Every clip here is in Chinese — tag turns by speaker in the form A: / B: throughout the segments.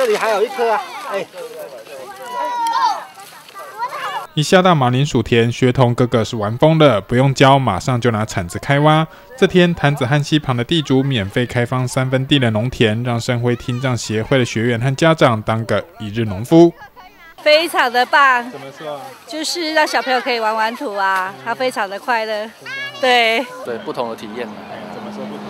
A: 里还有一颗啊，哎。
B: 一下到马铃薯田，学童个个是玩疯了，不用教，马上就拿铲子开挖。这天，潭子汉溪旁的地主免费开放3分地的农田，让生辉听障协会的学员和家长当个一日农夫。
C: 非常的棒，
B: 怎么说？
C: 就是让小朋友可以玩土啊，他非常的快乐。对，
D: 不同的体验。
B: 怎么说不同？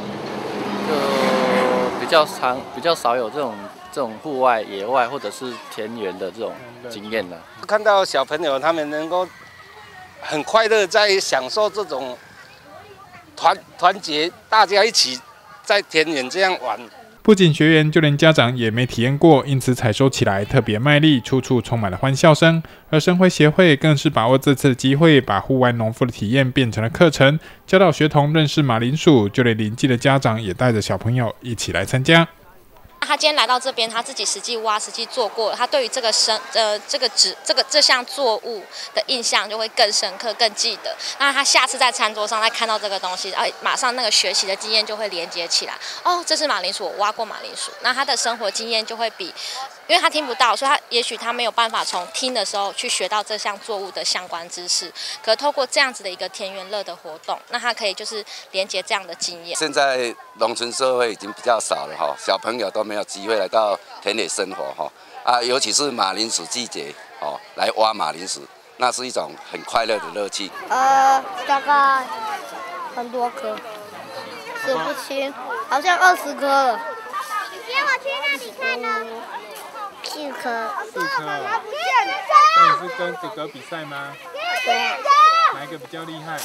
D: 就比较少有这种户外、野外或者是田园的这种经验了。
A: 看到小朋友他们能够很快乐，在享受这种团结，大家一起在田园这样玩。
B: 不仅学员，就连家长也没体验过，因此采收起来特别卖力，处处充满了欢笑声。而生辉协会更是把握这次的机会，把户外农夫的体验变成了课程，教导学童认识马铃薯，就连邻近的家长也带着小朋友一起来参加。
E: 他今天来到这边，他自己实际挖、实际做过，他对于这项作物的印象就会更深刻、更记得。那他下次在餐桌上再看到这个东西，马上那个学习的经验就会连接起来。哦，这是马铃薯，我挖过马铃薯。那他的生活经验就会比，因为他听不到，所以也许他没有办法从听的时候去学到这项作物的相关知识。可透过这样子的一个田园乐的活动，那他可以就是连接这样的经验。
F: 现在农村社会已经比较少了哈，小朋友都没有机会来到田野生活哈尤其是马铃薯季节来挖马铃薯，那是一种很快乐的乐趣。
G: 大概很多颗，数不清，好像20颗了。
H: 你接我去那里看呢。
G: 4颗。
B: 4颗。那你是跟哥哥比赛吗？
G: 对。
B: 哪一个比较厉害？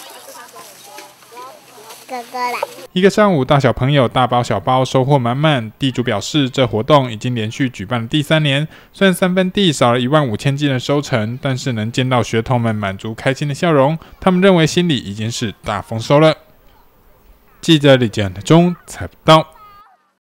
G: 哥哥来。
B: 一个上午，大小朋友大包小包，收获满满。地主表示，这活动已经连续举办了第3年，虽然3分地少了15000斤的收成，但是能见到学童们满足开心的笑容，他们认为心里已经是大丰收了。记者李建中采报道。